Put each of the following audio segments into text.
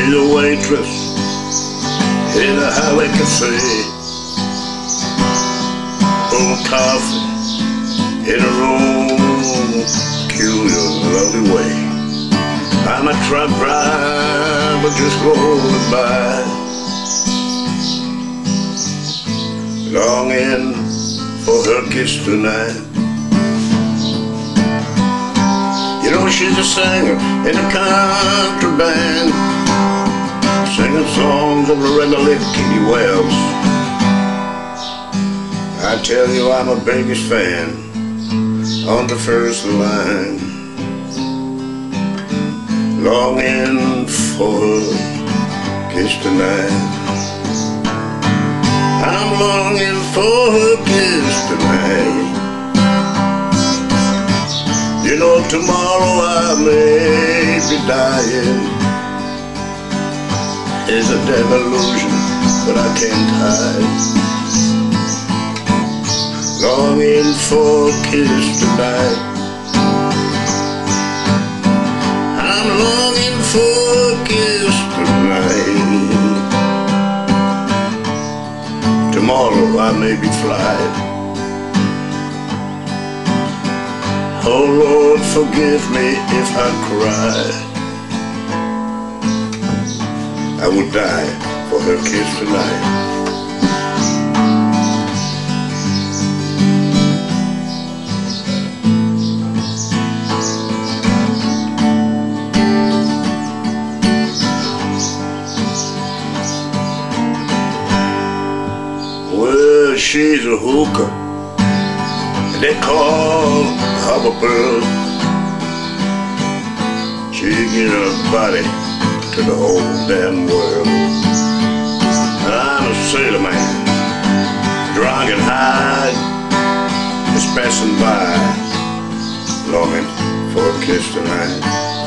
She's a waitress in a highway cafe, pouring coffee in a room, peculiar, lovely way. I'm a truck driver just rolling by, longing for her kiss tonight. You know she's a singer in a country band, singing songs of Loretta Lynn, Katie Wells. I tell you I'm her biggest fan on the first line, longing for her kiss tonight. I'm longing for her kiss tonight. You know tomorrow I may be dying. It's a damn illusion, but I can't hide. Longing for a kiss tonight. I'm longing for a kiss tonight. Tomorrow I may be flying. Oh Lord, forgive me if I cry. I would die for her kiss tonight. Well, she's a hooker, they call her a pearl. She gives her body to the whole damn world. I'm a sailor man, drunk and high, just passing by, longing for a kiss tonight.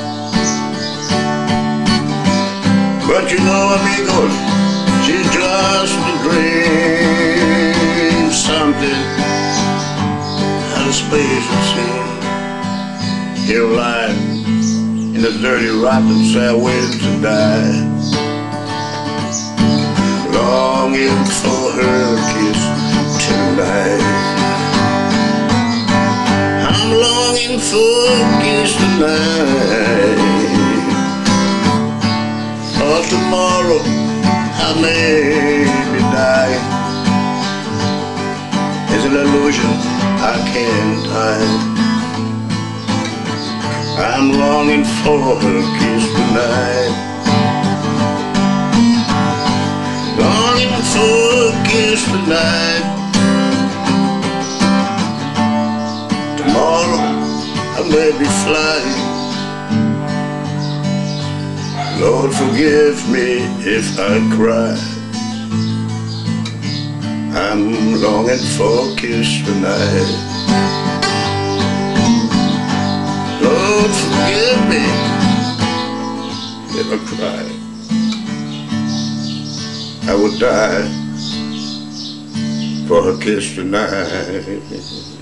But you know, amigos, she's just a dream, something out of space it seems. Here alive in the dirty, rotten sand, waiting to die, longing for her kiss tonight. I'm longing for a kiss tonight. For tomorrow I may be dying. It's an illusion I can't hide. I'm longing for her kiss tonight. Longing for a kiss tonight. Tomorrow I may be flying. Lord, forgive me if I cry. I'm longing for a kiss tonight. Lord, forgive me if I cry. I would die for her kiss tonight.